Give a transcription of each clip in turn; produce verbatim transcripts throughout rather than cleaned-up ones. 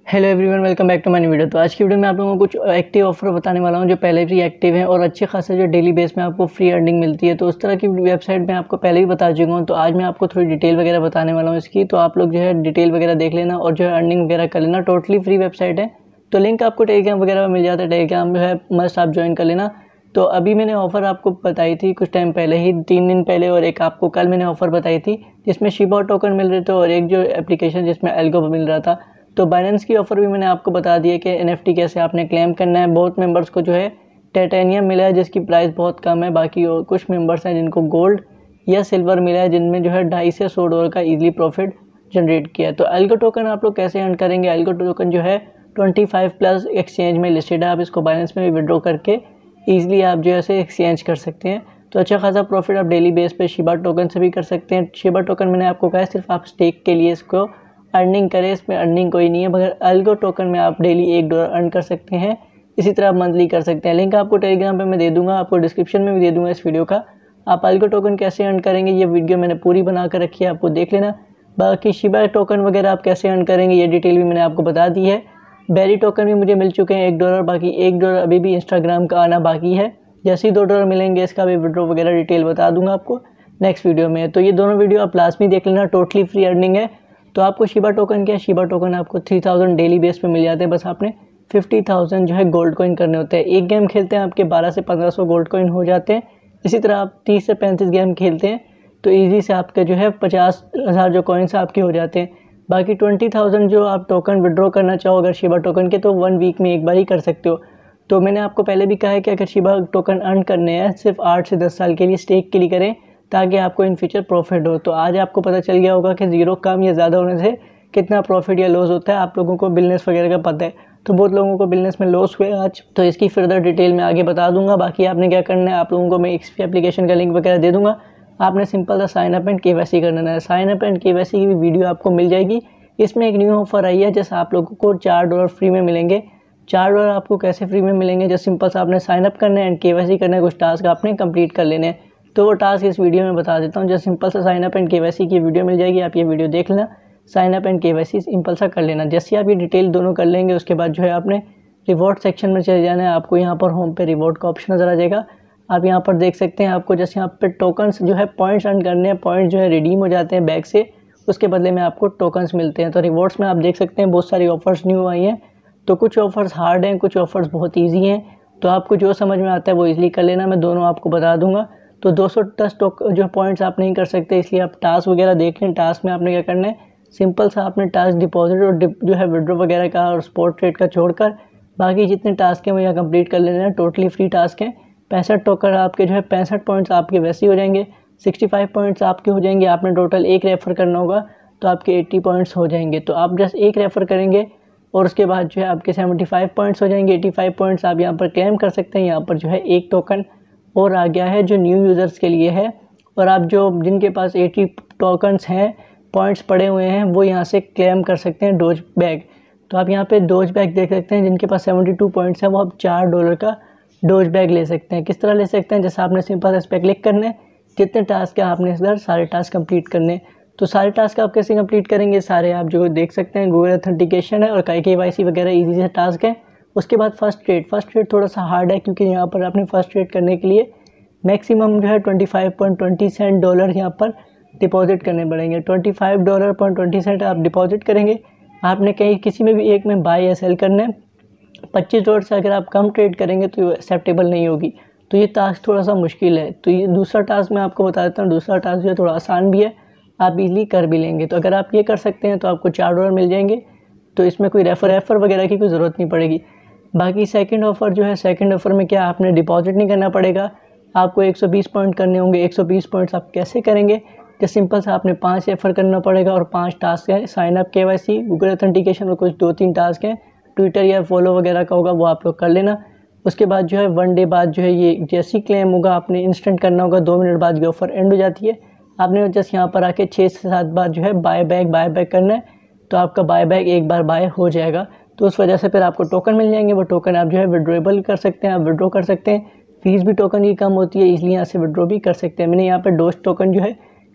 Hello everyone, welcome back to my new video. तो आज की वीडियो में आप लोगों को कुछ एक्टिव ऑफर बताने वाला हूं जो पहले भी एक्टिव हैं और अच्छे खासे जो डेली बेस में आपको फ्री अर्निंग मिलती है। तो उस तरह की वेबसाइट मैं आपको पहले ही बता चुका हूं, तो आज मैं आपको थोड़ी डिटेल वगैरह बताने वाला हूं इसकी। तो आप लोग जो है डिटेल वगैरह देख लेना और जो है अर्निंग वगैरह कर लेना। टोटली फ्री वेबसाइट है, तो लिंक आपको टेलीग्राम वगैरह में मिल जाता है। टेलीग्राम जो है मस्ट आप ज्वाइन कर लेना। तो अभी मैंने ऑफ़र आपको बताई थी कुछ टाइम पहले ही, तीन दिन पहले, और एक आपको कल मैंने ऑफ़र बताई थी जिसमें शिबा टोकन मिल रहे थे और एक जो एप्लीकेशन जिसमें एल्गो मिल रहा था। तो बाइनेंस की ऑफ़र भी मैंने आपको बता दी है कि एनएफटी कैसे आपने क्लेम करना है। बहुत मेंबर्स को जो है टाइटेनियम मिला है जिसकी प्राइस बहुत कम है। बाकी और कुछ मेंबर्स हैं जिनको गोल्ड या सिल्वर मिला है जिनमें जो है ढाई से सौ डॉलर का इजीली प्रॉफिट जनरेट किया है। तो एल्गो टोकन आप लोग कैसे अर्न करेंगे? एल्गो टोकन जो है पच्चीस प्लस एक्सचेंज में लिस्टेड है। आप इसको बाइनेंस में भी विड्रॉ करके ईजिली आप जो है एक्सचेंज कर सकते हैं। तो अच्छा खासा प्रॉफिट आप डेली बेस पे शिबा टोकन से भी कर सकते हैं। शिबा टोकन मैंने आपको कहा है सिर्फ आप स्टेक के लिए इसको अर्निंग करें, इसमें अर्निंग कोई नहीं है, मगर एल्गो टोकन में आप डेली एक डॉलर अर्न कर सकते हैं। इसी तरह आप मंथली कर सकते हैं। लिंक आपको टेलीग्राम पे मैं दे दूंगा, आपको डिस्क्रिप्शन में भी दे दूंगा इस वीडियो का। आप एल्गो टोकन कैसे अर्न करेंगे ये वीडियो मैंने पूरी बना कर रखी है, आपको देख लेना। बाकी शिबा टोकन वगैरह आप कैसे अर्न करेंगे ये डिटेल भी मैंने आपको बता दी है। बेरी टोकन भी मुझे मिल चुके हैं एक डॉलर, बाकी एक डॉलर अभी भी इंस्टाग्राम का आना बाकी है। जैसे ही दो डॉलर मिलेंगे इसका भी विड्रॉ वगैरह डिटेल बता दूंगा आपको नेक्स्ट वीडियो में। तो ये दोनों वीडियो आप लास्ट में देख लेना, टोटली फ्री अर्निंग है। तो आपको शिबा टोकन क्या है, शिबा टोकन आपको तीन हज़ार डेली बेस पे मिल जाते हैं। बस आपने पचास हज़ार जो है गोल्ड कॉइन करने होते हैं। एक गेम खेलते हैं आपके बारह से पंद्रह सौ गोल्ड कॉइन हो जाते हैं। इसी तरह आप तीस से पैंतीस गेम खेलते हैं तो ईजी से आपके जो है पचास हज़ार जो कॉइन्स आपके हो जाते हैं। बाकी ट्वेंटी थाउजेंड जो आप टोकन विड्रॉ करना चाहो अगर शिबा टोकन के, तो वन वीक में एक बार ही कर सकते हो। तो मैंने आपको पहले भी कहा है कि अगर शिबा टोकन अर्न करने हैं सिर्फ आठ से दस साल के लिए स्टेक के लिए करें ताकि आपको इन फ्यूचर प्रॉफिट हो। तो आज आपको पता चल गया होगा कि ज़ीरो कम या ज़्यादा होने से कितना प्रॉफिट या लॉस होता है। आप लोगों को बिजनेस वगैरह का पता है, तो बहुत लोगों को बिजनेस में लॉस हुए आज, तो इसकी फर्दर डिटेल में आगे बता दूंगा। बाकी आपने क्या करना है, आप लोगों को मैं एक्सपी एप्लीकेशन का लिंक वगैरह दे दूंगा। आपने सिंपल सा साइन अप एंड केवाईसी करना है। साइन अप एंड केवाईसी की भी वीडियो आपको मिल जाएगी। इसमें एक न्यू ऑफर आई है जैसे आप लोगों को चार डॉलर फ्री में मिलेंगे। चार डॉलर आपको कैसे फ्री में मिलेंगे? जैसे सिंपल सा आपने साइन अप करना है एंड केवाईसी करना है, कुछ टास्क आपने कंप्लीट कर लेने हैं। तो वो टास्क इस वीडियो में बता देता हूँ। जैसे सिंपल सा साइन अप एंड केवाईसी की वीडियो मिल जाएगी, आप ये वीडियो देख लेना। Sign up and KYC simple सा कर लेना। जैसे आप ये डिटेल दोनों कर लेंगे उसके बाद जो है आपने रिवॉर्ड सेक्शन में चले जाना है। आपको यहाँ पर होम पे रिवॉर्ड का ऑप्शन नज़र आ जाएगा। आप यहाँ पर देख सकते हैं, आपको जैसे यहाँ पे टोकन्स जो है पॉइंट्स अर्न करने हैं, पॉइंट जो है रिडीम हो जाते हैं बैग से, उसके बदले में आपको टोकन्स मिलते हैं। तो रिवॉर्ड्स में आप देख सकते हैं बहुत सारी ऑफर्स न्यू आई हैं। तो कुछ ऑफर्स हार्ड हैं, कुछ ऑफर्स बहुत ईजी हैं। तो आपको जो समझ में आता है वो ईजिली कर लेना, मैं दोनों आपको बता दूंगा। तो दो सौ दस टोक जो पॉइंट्स आप नहीं कर सकते, इसलिए आप टास्क वगैरह देख लें। टास्क में आपने क्या करना है, सिंपल सा आपने टास्क डिपॉजिट और जो है विड्रॉ वगैरह का और स्पॉट ट्रेड का छोड़कर बाकी जितने टास्क हैं वो यहाँ कंप्लीट कर लेना है। टोटली फ्री टास्क हैं। पैंसठ टोकन आपके जो है पैंसठ पॉइंट्स आपके वैसे ही हो जाएंगे। पैंसठ पॉइंट्स आपके हो जाएंगे। आपने टोटल एक रेफ़र करना होगा तो आपके अस्सी पॉइंट्स हो जाएंगे। तो आप जस्ट एक रेफ़र करेंगे और उसके बाद जो है आपके पचहत्तर पॉइंट्स हो जाएंगे। पचासी पॉइंट्स आप यहाँ पर क्लेम कर सकते हैं। यहाँ पर जो है एक टोकन और आ गया है जो न्यू यूज़र्स के लिए है, और आप जो जिनके पास अस्सी टोकन्स हैं, पॉइंट्स पड़े हुए हैं, वो यहाँ से क्लेम कर सकते हैं डोज बैग। तो आप यहाँ पे डोज बैग देख सकते हैं, जिनके पास बहत्तर पॉइंट्स हैं वो आप चार डॉलर का डोज बैग ले सकते हैं। किस तरह ले सकते हैं? जैसे आपने सिंपल इस पर क्लिक करना है, जितने टास्क हैं आपने इधर सारे टास्क कंप्लीट करने हैं। तो सारे टास्क आप कैसे कंप्लीट करेंगे? सारे आप जो देख सकते हैं गूगल ऑथेंटिकेशन है और के वाई सी वगैरह ईजी से टास्क है। उसके बाद फर्स्ट ट्रेड। फर्स्ट ट्रेड थोड़ा सा हार्ड है क्योंकि यहाँ पर आपने फर्स्ट ट्रेड करने के लिए मैक्सिमम जो है पच्चीस पॉइंट बीस सेंट डॉलर यहाँ पर डिपॉजिट करने पड़ेंगे। पच्चीस डॉलर पॉइंट बीस सेंट आप डिपॉजिट करेंगे। आपने कहीं किसी में भी एक में बाय या सेल करना है। पच्चीस डॉलर से अगर आप कम ट्रेड करेंगे तो ये एक्सेप्टेबल नहीं होगी। तो ये टास्क थोड़ा सा मुश्किल है। तो ये दूसरा टास्क मैं आपको बता देता हूँ। दूसरा टास्क जो है थोड़ा आसान भी है, आप इजीली कर भी लेंगे। तो अगर आप ये कर सकते हैं तो आपको चार डॉलर मिल जाएंगे। तो इसमें कोई रेफर रेफर वगैरह की कोई ज़रूरत नहीं पड़ेगी। बाकी सेकंड ऑफ़र जो है, सेकंड ऑफ़र में क्या आपने डिपॉजिट नहीं करना पड़ेगा, आपको एक सौ बीस पॉइंट करने होंगे। एक सौ बीस पॉइंट्स आप कैसे करेंगे? तो सिंपल सा आपने पाँच रेफर करना पड़ेगा और पाँच टास्क है। Sign up, KYC, Google authentication और कुछ दो तीन टास्क हैं। ट्विटर या फॉलो वगैरह का होगा वो आप लोग कर लेना। उसके बाद जो है वन डे बाद जो है ये जैसी क्लेम होगा आपने इंस्टेंट करना होगा। दो मिनट बाद ये ऑफ़र एंड हो जाती है। आपने जस्ट यहाँ पर आके छः से सात बार जो है बाय बैक बाय बैक करना है, तो आपका बाय बैक एक बार बाय हो जाएगा। तो उस वजह से फिर आपको टोकन मिल जाएंगे। वो टोकन आप जो है विड्रॉएबल कर सकते हैं, आप विड्रॉ कर सकते हैं। फीस भी टोकन की कम होती है, इसलिए यहाँ से विड्रॉ भी कर सकते हैं। मैंने यहाँ पर डोज टोकन जो है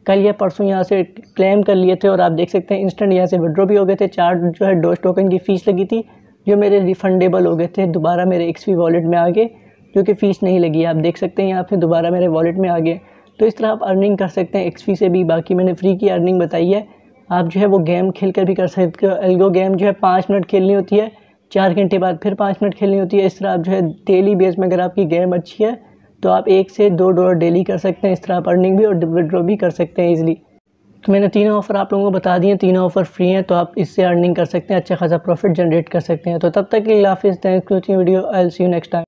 कल या परसों यहाँ से क्लेम कर लिए थे और आप देख सकते हैं इंस्टेंट यहाँ से विड्रॉ भी हो गए थे। चार जो है डोज टोकन की फ़ीस लगी थी जो मेरे रिफंडेबल हो गए थे, दोबारा मेरे एक्सवी वॉलेट में आ गए, जो कि फ़ीस नहीं लगी। आप देख सकते हैं यहाँ पे दोबारा मेरे वॉलेट में आ गए। तो इस तरह आप अर्निंग कर सकते हैं एक्सवी से भी। बाकी मैंने फ्री की अर्निंग बताई है, आप जो है वो गेम खेल कर भी कर सकते हो। एल्गो गेम जो है पाँच मिनट खेलनी होती है, चार घंटे बाद फिर पाँच मिनट खेलनी होती है। इस तरह आप जो है डेली बेस में अगर आपकी गेम अच्छी है तो आप एक से दो डॉलर डेली कर सकते हैं। इस तरह आप अर्निंग भी और विड्रॉ भी कर सकते हैं ईजिली। तो मैंने तीनों ऑफ़र आप लोगों को बता दिए, तीनों ऑफ़र फ्री हैं, तो आप इससे अर्निंग कर सकते हैं, अच्छा खासा प्रॉफिट जनरेट कर सकते हैं। तो तब तक के लिए हाफिज़, thanks for watching video, I will see you next time.